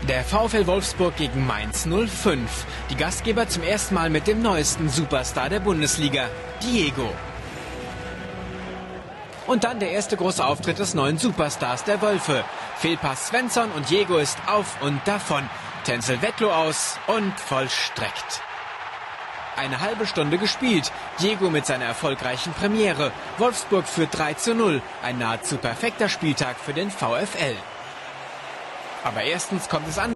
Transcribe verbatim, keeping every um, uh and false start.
Der VfL Wolfsburg gegen Mainz null fünf. Die Gastgeber zum ersten Mal mit dem neuesten Superstar der Bundesliga, Diego. Und dann der erste große Auftritt des neuen Superstars der Wölfe. Fehlpass Svensson und Diego ist auf und davon. Tänzel Wettlo aus und vollstreckt. Eine halbe Stunde gespielt. Diego mit seiner erfolgreichen Premiere. Wolfsburg führt drei zu null. Ein nahezu perfekter Spieltag für den VfL. Aber erstens kommt es an.